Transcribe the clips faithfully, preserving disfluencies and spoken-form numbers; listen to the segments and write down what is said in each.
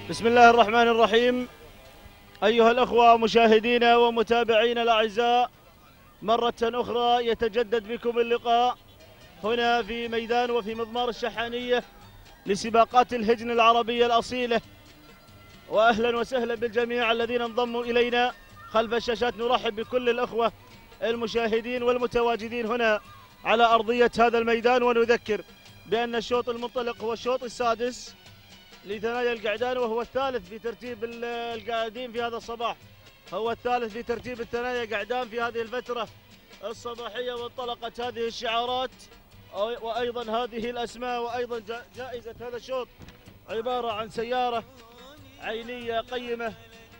بسم الله الرحمن الرحيم. أيها الأخوة مشاهدينا ومتابعينا الأعزاء، مرة أخرى يتجدد بكم اللقاء هنا في ميدان وفي مضمار الشحانية لسباقات الهجن العربية الأصيلة. وأهلا وسهلا بالجميع الذين انضموا إلينا خلف الشاشات. نرحب بكل الأخوة المشاهدين والمتواجدين هنا على أرضية هذا الميدان، ونذكر بأن الشوط المنطلق هو الشوط السادس لثنايا القعدان، وهو الثالث في ترتيب القاعدين في هذا الصباح، هو الثالث في ترتيب الثنايا قعدان في هذه الفترة الصباحية. وانطلقت هذه الشعارات وأيضا هذه الأسماء، وأيضا جائزة هذا الشوط عبارة عن سيارة عينية قيمة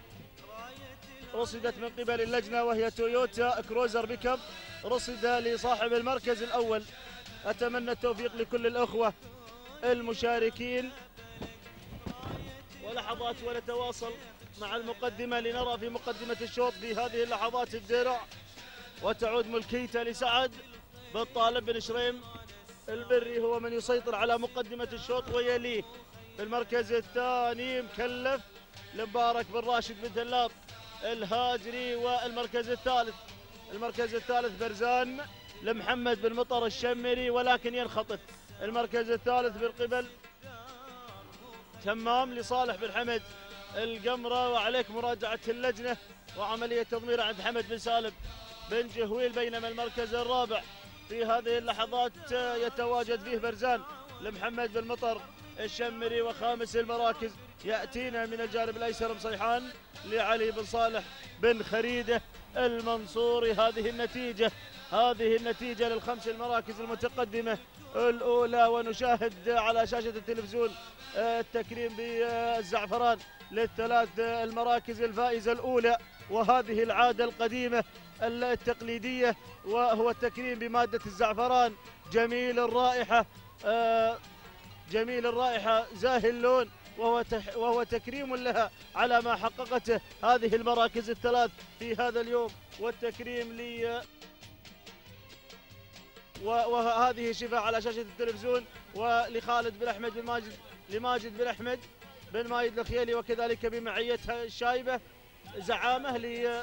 رصدت من قبل اللجنة، وهي تويوتا كروزر بيك اب، رصد لصاحب المركز الأول. أتمنى التوفيق لكل الأخوة المشاركين. ولحظات ونتواصل مع المقدمة لنرى في مقدمة الشوط في هذه اللحظات الدرع، وتعود ملكيته لسعد بن طالب بن شريم البري، هو من يسيطر على مقدمة الشوط، ويليه في المركز الثاني مكلف لمبارك بن راشد بن دلاط الهاجري. والمركز الثالث المركز الثالث برزان لمحمد بن مطر الشمري، ولكن ينخطف المركز الثالث من قبل تمام لصالح بن حمد القمرة. وعليك مراجعة اللجنة وعملية تضمير عند حمد بن سالم بن جهويل. بينما المركز الرابع في هذه اللحظات يتواجد فيه برزان لمحمد بن مطر الشمري. وخامس المراكز يأتينا من الجانب الأيسر مصيحان لعلي بن صالح بن خريدة المنصوري. هذه النتيجة هذه النتيجة للخمس المراكز المتقدمة الأولى. ونشاهد على شاشة التلفزيون التكريم بالزعفران للثلاث المراكز الفائزة الأولى، وهذه العادة القديمة التقليدية، وهو التكريم بمادة الزعفران جميل الرائحة جميل الرائحة زاهي اللون، وهو وهو تكريم لها على ما حققته هذه المراكز الثلاث في هذا اليوم. والتكريم لي وهذه شفاء على شاشة التلفزيون، ولخالد بن أحمد بن ماجد لماجد بن أحمد بن ماجد الخيالي، وكذلك بمعيتها الشايبة زعامة ل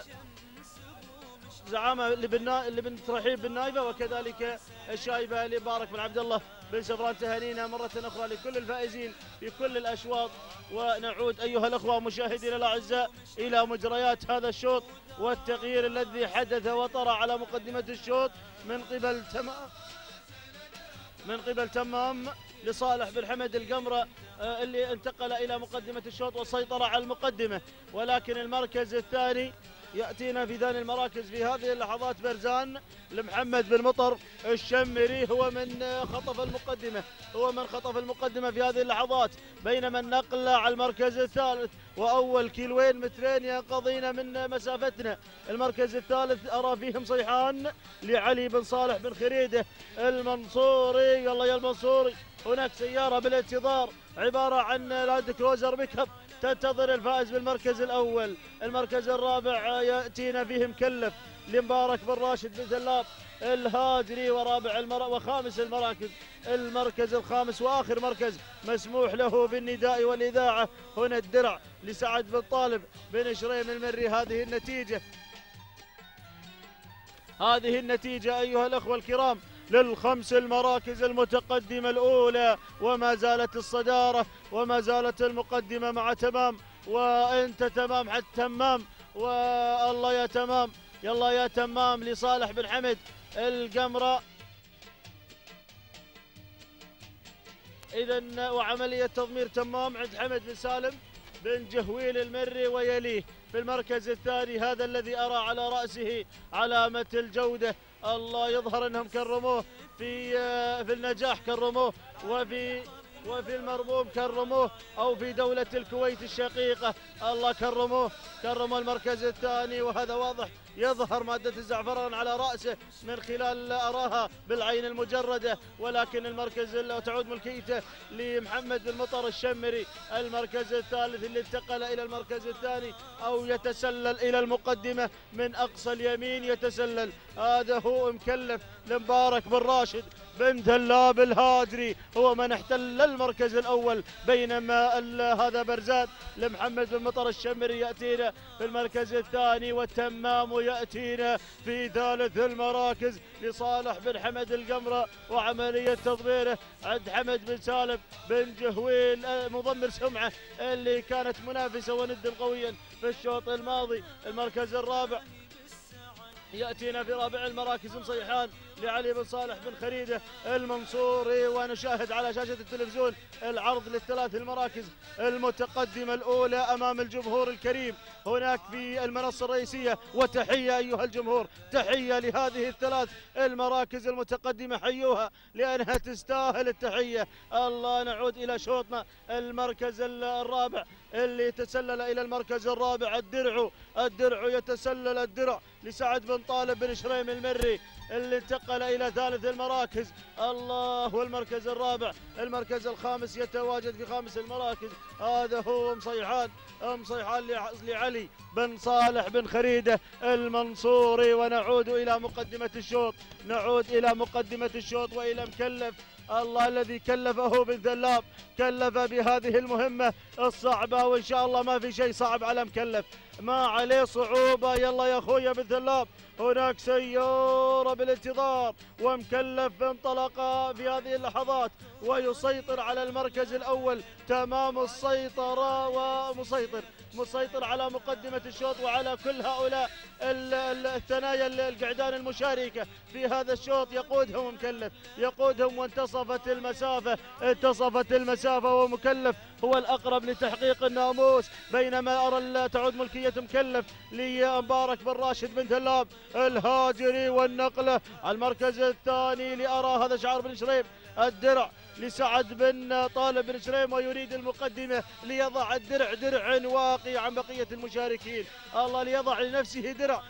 زعامة لبن رحيب بن نايفة، وكذلك الشايبة لمبارك بن عبد الله بن سفران. تهانينا مرة أخرى لكل الفائزين في كل الأشواط. ونعود أيها الأخوة مشاهدينا الأعزاء إلى مجريات هذا الشوط والتغيير الذي حدث وطرأ على مقدمة الشوط من قبل تمام من قبل تمام لصالح بن حمد القمرة، اللي انتقل إلى مقدمة الشوط وسيطر على المقدمة. ولكن المركز الثاني يأتينا في ثاني المراكز في هذه اللحظات برزان لمحمد بن مطر الشمري، هو من خطف المقدمة هو من خطف المقدمة في هذه اللحظات. بينما النقل على المركز الثالث وأول كيلوين مترين ينقضين من مسافتنا. المركز الثالث أرى فيه مصيحان لعلي بن صالح بن خريدة المنصوري. يلا يا المنصوري، هناك سيارة بالانتظار عبارة عن لاند كروزر بيك اب تنتظر الفائز بالمركز الأول. المركز الرابع يأتينا فيه مكلف لمبارك بن راشد بن دلاط الهاجري. ورابع المر... وخامس المراكز المركز الخامس وآخر مركز مسموح له بالنداء والإذاعة هنا الدرع لسعد بن طالب بن شريم المري. هذه النتيجة هذه النتيجة أيها الأخوة الكرام للخمس المراكز المتقدمة الأولى، وما زالت الصدارة وما زالت المقدمة مع تمام. وأنت تمام حتى تمام، والله يا تمام، يلا يا تمام لصالح بن حمد القمرة. إذن وعملية تضمير تمام عند حمد بن سالم بن جهويل المري. ويليه في المركز الثاني هذا الذي أرى على رأسه علامة الجودة، الله يظهر أنهم كرموه في في النجاح كرموه، وفي وفي المرموم كرموه، أو في دولة الكويت الشقيقة الله كرموه كرموا المركز الثاني. وهذا واضح يظهر مادة الزعفران على رأسه من خلال أراها بالعين المجردة. ولكن المركز تعود ملكيته لمحمد بن مطر الشمري. المركز الثالث اللي انتقل إلى المركز الثاني أو يتسلل إلى المقدمة من أقصى اليمين يتسلل، هذا هو مكلف لمبارك بن راشد بن ذلاب الهاجري هو من احتل المركز الأول، بينما هذا برزاد لمحمد بن مطر الشمري يأتينا في المركز الثاني، والتمام يأتينا في ثالث المراكز لصالح بن حمد القمرة وعملية تضميره عند حمد بن سالم بن جهويل مضمر سمعة اللي كانت منافسة وند قويا في الشوط الماضي. المركز الرابع يأتينا في رابع المراكز مصيحان لعلي بن صالح بن خريده المنصوري، ونشاهد على شاشة التلفزيون العرض للثلاث المراكز المتقدمة الأولى أمام الجمهور الكريم هناك في المنصة الرئيسية. وتحية أيها الجمهور، تحية لهذه الثلاث المراكز المتقدمة، حيوها لأنها تستاهل التحية. الله، نعود إلى شوطنا. المركز الرابع اللي يتسلل إلى المركز الرابع الدرع الدرع يتسلل الدرع لسعد بن طالب بن شريم المري اللي انتقل إلى ثالث المراكز. الله، والمركز الرابع المركز الخامس يتواجد في خامس المراكز، هذا هو مصيحان مصيحان لعلي بن صالح بن خريده المنصوري. ونعود إلى مقدمة الشوط، نعود إلى مقدمة الشوط وإلى مكلف الله الذي كلفه بن ذلاب، كلف بهذه المهمة الصعبة، وإن شاء الله ما في شيء صعب على مكلف، ما عليه صعوبة. يلا يا أخويا بن ذلاب، هناك سيارة بالانتظار ومكلف انطلق في هذه اللحظات ويسيطر على المركز الأول تمام السيطرة، ومسيطر مسيطر على مقدمة الشوط وعلى كل هؤلاء الثنايا القعدان المشاركة في هذا الشوط. يقودهم مكلف، يقودهم، وانتصفت المسافة انتصفت المسافة ومكلف هو الأقرب لتحقيق الناموس، بينما أرى تعود ملكية مكلف لمبارك بن راشد بن ذلاب الهاجري. والنقلة على المركز الثاني لأرى هذا شعار بن شريم الدرع لسعد بن طالب بن شريم، ويريد المقدمة ليضع الدرع درع واقي عن بقية المشاركين. الله، ليضع لنفسه درع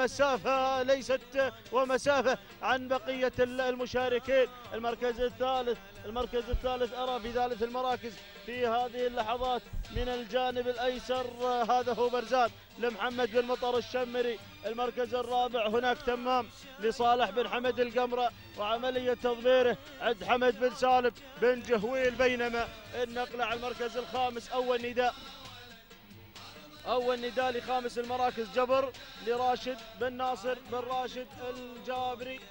ومسافة ليست ومسافة عن بقية المشاركين. المركز الثالث المركز الثالث أرى في ثالث المراكز في هذه اللحظات من الجانب الأيسر هذا هو برزاد لمحمد بن مطر الشمري. المركز الرابع هناك تمام لصالح بن حمد القمرة وعملية تضميره عند حمد بن سالم بن جهويل، بينما النقلة على المركز الخامس أول نداء أول نداء لخامس المراكز جبر لراشد بن ناصر بن راشد الجابري.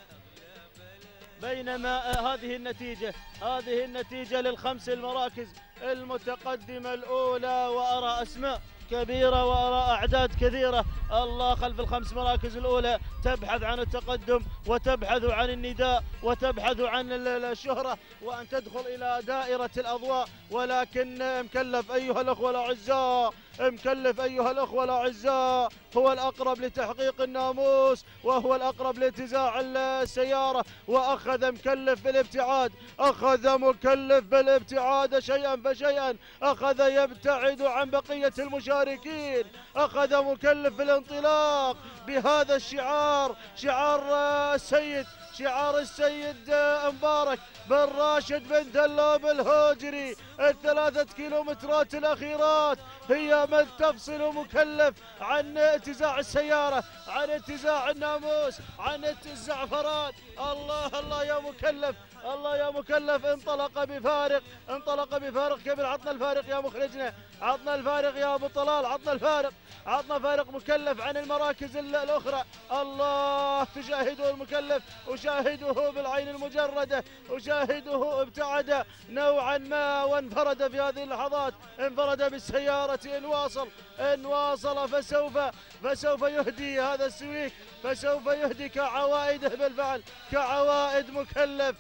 بينما هذه النتيجة هذه النتيجة للخمس المراكز المتقدمة الأولى، وأرى أسماء كبيرة وأرى أعداد كثيرة الله خلف الخمس مراكز الأولى تبحث عن التقدم وتبحث عن النداء وتبحث عن الشهرة وأن تدخل إلى دائرة الأضواء. ولكن مكلف أيها الأخوة الأعزاء مكلف أيها الأخوة الأعزاء هو الأقرب لتحقيق الناموس وهو الأقرب لانتزاع السيارة، وأخذ مكلف بالابتعاد أخذ مكلف بالابتعاد شيئا فشيئا، أخذ يبتعد عن بقية المشاركين، أخذ مكلف بالانطلاق بهذا الشعار شعار السيد شعار السيد مبارك بن راشد بن ذلاب الهاجري. الثلاثة كيلومترات الأخيرات هي من تفصل مكلف عن انتزاع السيارة، عن انتزاع الناموس، عن الزعفران. الله الله يا مكلف، الله يا مكلف، انطلق بفارق انطلق بفارق كبير. عطنا الفارق يا مخرجنا، عطنا الفارق يا ابو طلال، عطنا الفارق عطنا فارق مكلف عن المراكز الأخرى. الله، تشاهده المكلف، أشاهده بالعين المجردة، أشاهده ابتعد نوعا ما وانفرد في هذه اللحظات، انفرد بالسيارة. إن واصل إن واصل فسوف فسوف يهدي هذا السويك، فسوف يهدي كعوائده بالفعل، كعوائد مكلف.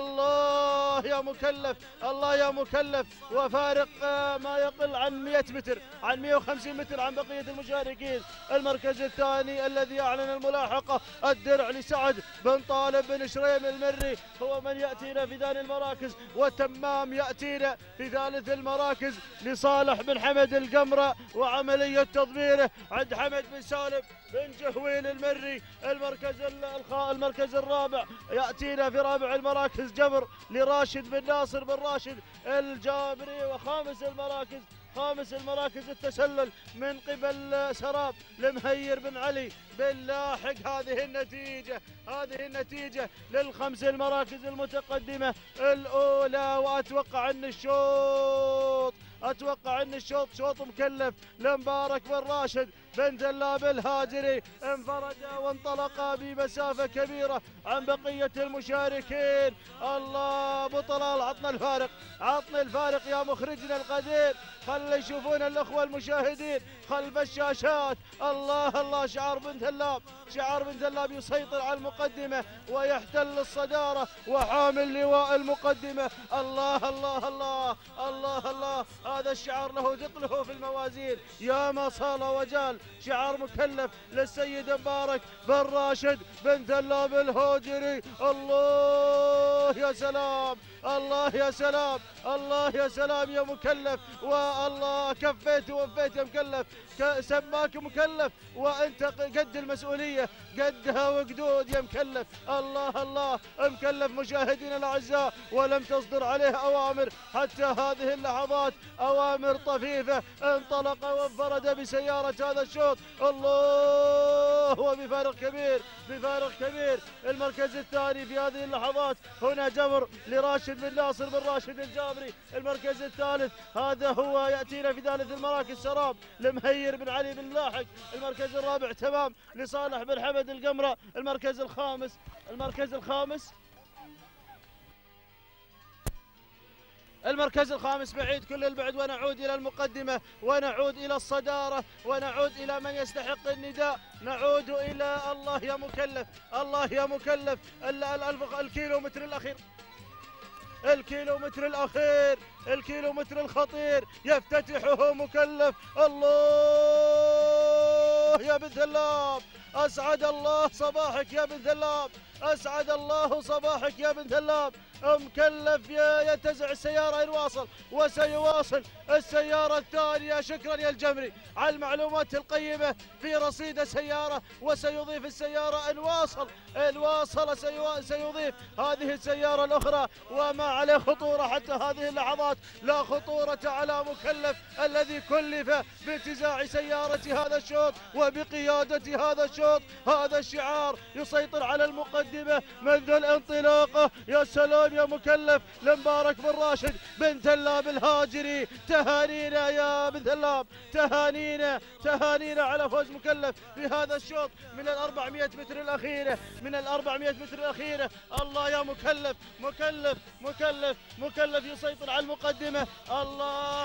الله يا مكلف، الله يا مكلف، وفارق ما يقل عن مئة متر، عن مئة وخمسين متر عن بقية المشاركين. المركز الثاني الذي أعلن الملاحقة الدرع لسعد بن طالب بن شريم المري هو من يأتينا في ثاني المراكز، وتمام يأتينا في ثالث المراكز لصالح بن حمد القمرة وعملية تضميره عند حمد بن سالم بن جهويل المري. المركز المركز الرابع يأتينا في رابع المراكز جبر لراشد بن ناصر بن راشد الجابري. وخامس المراكز خامس المراكز التسلل من قبل سراب لمهير بن علي باللاحق. هذه النتيجة هذه النتيجة للخمس المراكز المتقدمة الأولى. وأتوقع أن الشوط أتوقع أن الشوط شوط مكلف لمبارك بن راشد بن دلاب الهاجري. انفرد وانطلق بمسافة كبيرة عن بقية المشاركين. الله أبو طلال، عطنا الفارق عطنا الفارق يا مخرجنا القدير. خلي يشوفون الأخوة المشاهدين خلف الشاشات. الله الله، شعار بن دلاب شعار بن دلاب يسيطر على المقدمة ويحتل الصدارة وحامل لواء المقدمة. الله الله الله الله الله، هذا الشعار له ثقله في الموازين. يا ما صال وجال، شعار مكلف للسيد مبارك بن راشد بن دلاب الهاجري. الله يا سلام، الله يا سلام، الله يا سلام يا مكلف. والله كفيت ووفيت يا مكلف، سماك مكلف وانت قد المسؤوليه قدها وقدود يا مكلف. الله الله، مكلف مشاهدينا الاعزاء ولم تصدر عليه اوامر حتى هذه اللحظات، اوامر طفيفه. انطلق وانفرد بسياره هذا الشوط. الله، وبفارق كبير بفارق كبير. المركز الثاني في هذه اللحظات هنا جبر لراشد بن ناصر بن راشد الجابري. المركز الثالث هذا هو ياتينا في ثالث المراكز سراب لمهير بن علي بن لاحق. المركز الرابع تمام لصالح بن حمد القمره. المركز الخامس المركز الخامس المركز الخامس بعيد كل البعد. ونعود إلى المقدمة ونعود إلى الصدارة ونعود إلى من يستحق النداء. نعود إلى الله يا مكلف الله يا مكلف الكيلومتر الأخير الكيلومتر الأخير الكيلومتر الخطير يفتتحه مكلف. الله يا بن ثلاب، أسعد الله صباحك يا بن ثلاب، أسعد الله صباحك يا بن ثلاب. مكلف ينتزع السيارة إن واصل وسيواصل السيارة الثانية. شكرا يا الجمري على المعلومات القيمة في رصيد السيارة، وسيضيف السيارة إن واصل إن واصل سيضيف هذه السيارة الأخرى. وما عليه خطورة حتى هذه اللحظات، لا خطورة على مكلف الذي كلف بانتزاع سيارة هذا الشوط وبقيادة هذا الشوط. هذا الشعار يسيطر على المقدمة منذ الانطلاقة. يا سلام يا مكلف لمبارك بن راشد بن دلاب الهاجري. تهانينا يا بن دلاب، تهانينا تهانينا على فوز مكلف في هذا الشوط من الأربعمائة متر الأخيرة من الأربعمائة متر الأخيرة. الله يا مكلف مكلف مكلف مكلف يسيطر على المقدمة. الله،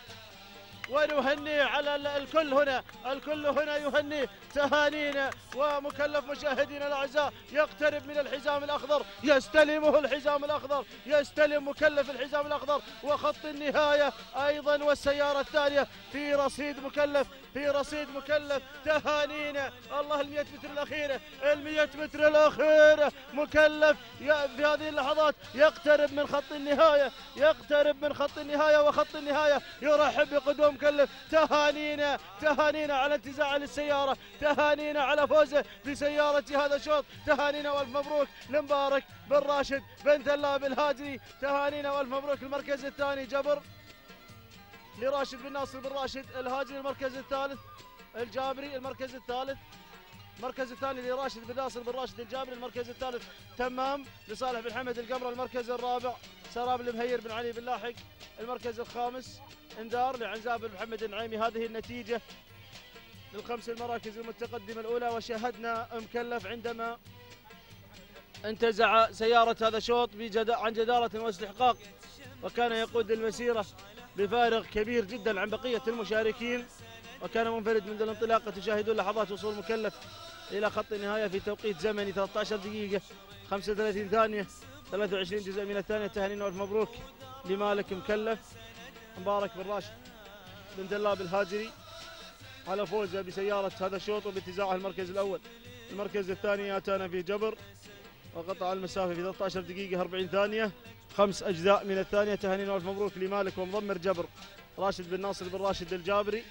ونهني على الكل هنا الكل هنا يهني. تهانينا ومكلف مشاهدينا الاعزاء يقترب من الحزام الاخضر، يستلمه الحزام الاخضر، يستلم مكلف الحزام الاخضر وخط النهايه ايضا، والسياره الثانيه في رصيد مكلف في رصيد مكلف. تهانينا. الله، المئة متر الاخيره المئة متر الاخيره مكلف في هذه اللحظات يقترب من خط النهايه يقترب من خط النهايه وخط النهايه يرحب بقدوم مكلف. تهانينا تهانينا على انتزاع للسيارة، تهانينا على فوزه بسيارة هذا الشوط. تهانينا والف مبروك لمبارك بن راشد بن دلاب الهاجري. تهانينا والف مبروك. المركز الثاني جبر لراشد بن ناصر بن راشد الهاجري. المركز الثالث الجابري. المركز الثالث المركز الثاني لراشد بن ناصر بن راشد الجابري. المركز الثالث تمام لصالح بن حمد القمره. المركز الرابع سراب لمهير بن علي بن لاحق. المركز الخامس اندار لعنزاب بن محمد النعيمي. هذه النتيجة للخمس المراكز المتقدمة الأولى. وشاهدنا مكلف عندما انتزع سيارة هذا الشوط عن جدارة واستحقاق، وكان يقود المسيرة بفارق كبير جدا عن بقية المشاركين، وكان منفرد منذ الانطلاقة. تشاهدون لحظات وصول مكلف إلى خط النهاية في توقيت زمني ثلاثة عشر دقيقة خمسة وثلاثين ثانية ثلاثة وعشرين جزء من الثانية. تهانينا والف مبروك لمالك مكلف مبارك بن راشد بن دلاب الهاجري على فوزه بسيارة هذا الشوط وبانتزاعها المركز الأول. المركز الثاني أتانا في جبر وقطع المسافة في ثلاثة عشر دقيقة أربعين ثانية خمس أجزاء من الثانية. تهانينا والف مبروك لمالك ومضمر جبر راشد بن ناصر بن راشد الجابري.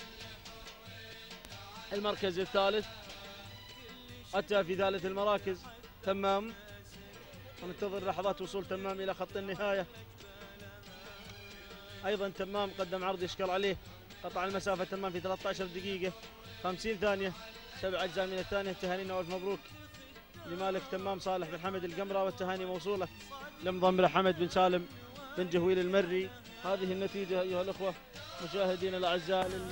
المركز الثالث أتى في ثالث المراكز تمام، وننتظر لحظات وصول تمام إلى خط النهاية. ايضا تمام قدم عرض يشكر عليه، قطع المسافه تمام في ثلاثة عشر دقيقه خمسين ثانيه، سبع اجزاء من الثانيه. تهانينا والف مبروك لمالك تمام صالح بن حمد القمره، والتهاني موصوله لمضمر حمد بن سالم بن جهويل المري. هذه النتيجه ايها الاخوه مشاهدينا الاعزاء